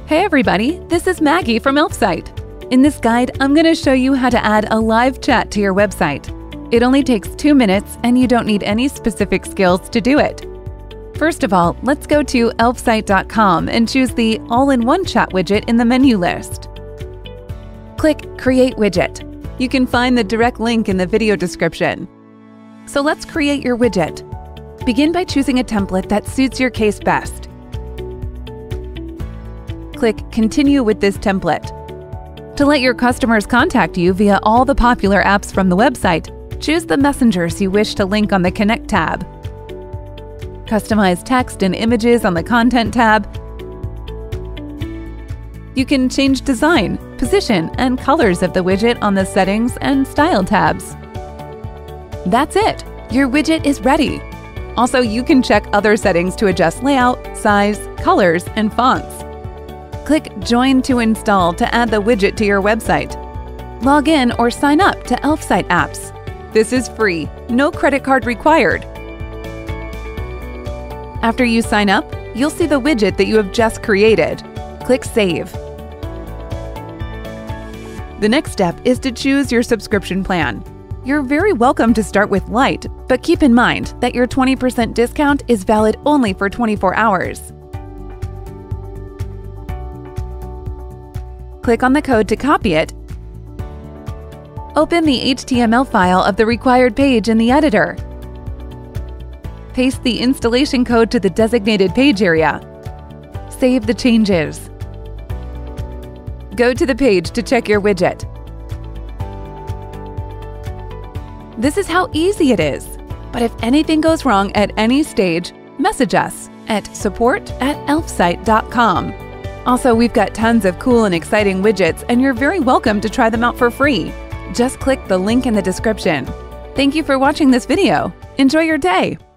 Hey everybody, this is Maggie from Elfsight. In this guide, I'm going to show you how to add a live chat to your website. It only takes 2 minutes and you don't need any specific skills to do it. First of all, let's go to elfsight.com and choose the All-in-One Chat widget in the menu list. Click Create Widget. You can find the direct link in the video description. So let's create your widget. Begin by choosing a template that suits your case best. Click Continue with this template. To let your customers contact you via all the popular apps from the website, choose the messengers you wish to link on the Connect tab. Customize text and images on the Content tab. You can change design, position, and colors of the widget on the Settings and Style tabs. That's it! Your widget is ready! Also, you can check other settings to adjust layout, size, colors, and fonts. Click Join to install to add the widget to your website. Log in or sign up to Elfsight apps. This is free, no credit card required. After you sign up, you'll see the widget that you have just created. Click Save. The next step is to choose your subscription plan. You're very welcome to start with Lite, but keep in mind that your 20% discount is valid only for 24 hours. Click on the code to copy it. Open the HTML file of the required page in the editor. Paste the installation code to the designated page area. Save the changes. Go to the page to check your widget. This is how easy it is. But if anything goes wrong at any stage, message us at support@elfsight.com. Also, we've got tons of cool and exciting widgets, and you're very welcome to try them out for free. Just click the link in the description. Thank you for watching this video. Enjoy your day!